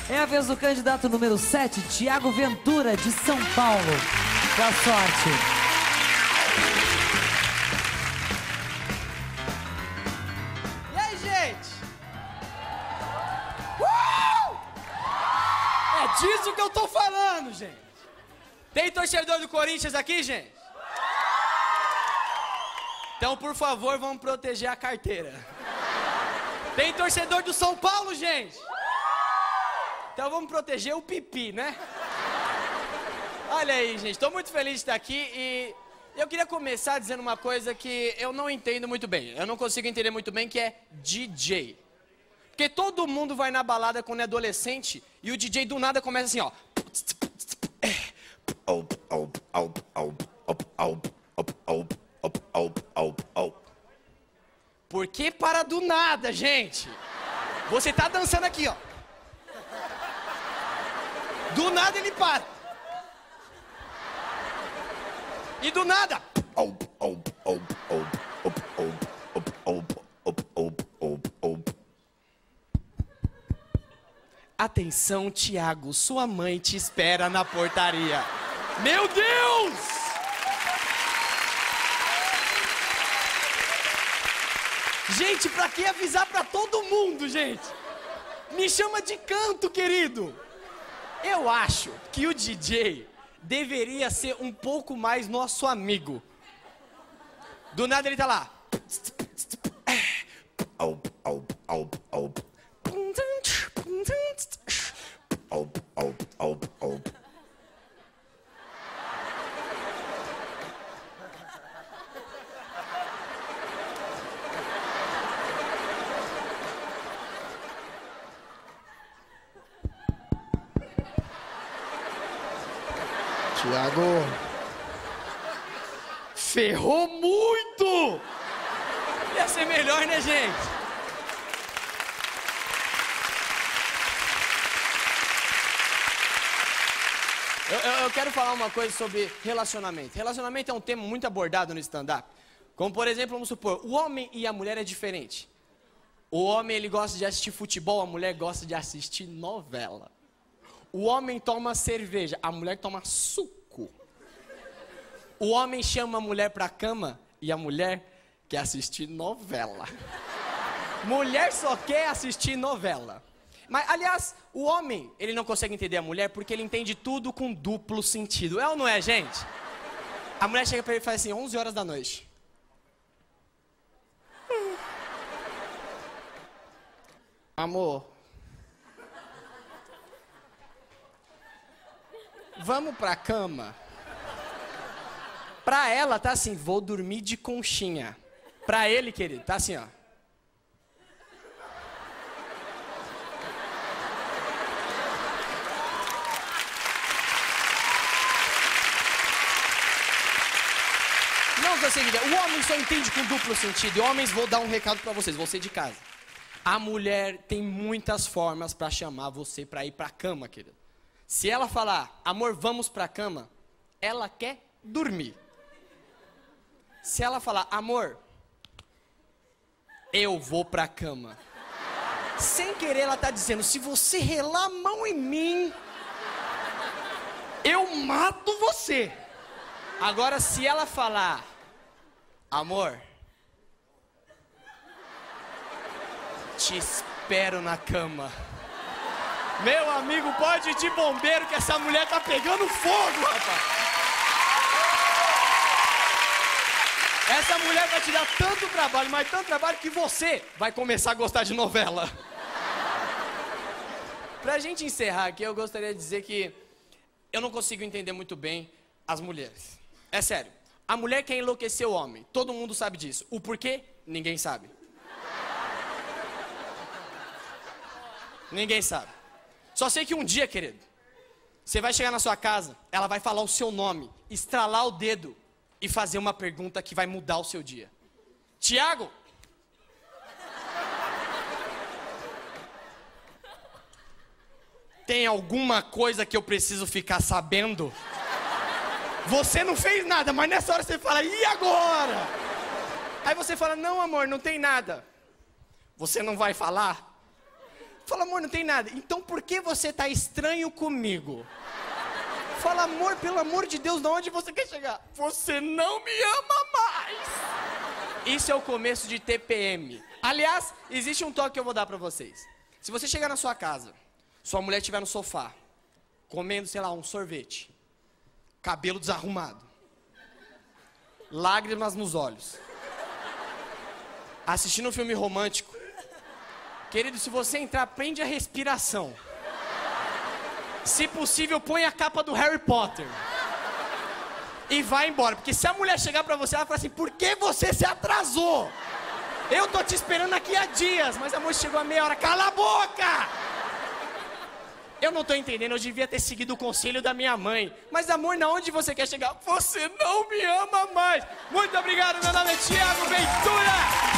É a vez do candidato número 7, Tiago Ventura, de São Paulo. Boa sorte. E aí, gente? É disso que eu tô falando, gente. Tem torcedor do Corinthians aqui, gente? Então, por favor, vamos proteger a carteira. Tem torcedor do São Paulo, gente? Então vamos proteger o pipi, né? Olha aí, gente, tô muito feliz de estar aqui e eu queria começar dizendo uma coisa que eu não entendo muito bem. Eu não consigo entender muito bem, que é DJ. Porque todo mundo vai na balada quando é adolescente e o DJ do nada começa assim, ó. Por que para do nada, gente? Você tá dançando aqui, ó. Do nada ele para. E do nada. Atenção, Tiago, sua mãe te espera na portaria. Meu Deus! Gente, pra que avisar pra todo mundo, gente? Me chama de canto, querido. Eu acho que o DJ deveria ser um pouco mais nosso amigo. Do nada ele tá lá. Tiago, Ferrou muito! Ia ser melhor, né, gente? Eu quero falar uma coisa sobre relacionamento. Relacionamento é um tema muito abordado no stand-up. Como, por exemplo, vamos supor, o homem e a mulher é diferente. O homem, ele gosta de assistir futebol, a mulher gosta de assistir novela. O homem toma cerveja, a mulher toma suco. O homem chama a mulher pra cama e a mulher quer assistir novela. Mulher só quer assistir novela. Mas, aliás, o homem, ele não consegue entender a mulher porque ele entende tudo com duplo sentido. É ou não é, gente? A mulher chega pra ele e fala assim, 11 horas da noite. Amor. Vamos pra cama. Pra ela, tá assim, vou dormir de conchinha. Pra ele, querido, tá assim, ó. Não consigo entender. O homem só entende com duplo sentido. E homens, vou dar um recado pra vocês, você de casa. A mulher tem muitas formas pra chamar você pra ir pra cama, querido. Se ela falar, amor, vamos pra cama, ela quer dormir. Se ela falar, amor, eu vou pra cama. Sem querer, ela tá dizendo, se você relar a mão em mim, eu mato você. Agora, se ela falar, amor, te espero na cama. Meu amigo, pode ir de bombeiro que essa mulher tá pegando fogo, rapaz. Essa mulher vai te dar tanto trabalho, mas tanto trabalho que você vai começar a gostar de novela. Pra gente encerrar aqui, eu gostaria de dizer que eu não consigo entender muito bem as mulheres. É sério, a mulher quer enlouquecer o homem, todo mundo sabe disso. O porquê? Ninguém sabe. Ninguém sabe. Só sei que um dia, querido, você vai chegar na sua casa, ela vai falar o seu nome, estralar o dedo e fazer uma pergunta que vai mudar o seu dia. Tiago? Tem alguma coisa que eu preciso ficar sabendo? Você não fez nada, mas nessa hora você fala, e agora? Aí você fala, não amor, não tem nada. Você não vai falar? Fala, amor, não tem nada. Então por que você tá estranho comigo? Fala, amor, pelo amor de Deus, de onde você quer chegar? Você não me ama mais. Isso é o começo de TPM. Aliás, existe um toque que eu vou dar pra vocês. Se você chegar na sua casa, sua mulher estiver no sofá, comendo, sei lá, um sorvete, cabelo desarrumado, lágrimas nos olhos, assistindo um filme romântico, querido, se você entrar, prende a respiração. Se possível, põe a capa do Harry Potter. E vai embora. Porque se a mulher chegar pra você, ela fala assim, por que você se atrasou? Eu tô te esperando aqui há dias, mas a moça chegou a meia hora. Cala a boca! Eu não tô entendendo, eu devia ter seguido o conselho da minha mãe. Mas amor, na onde você quer chegar? Você não me ama mais. Muito obrigado, meu nome é Thiago Ventura.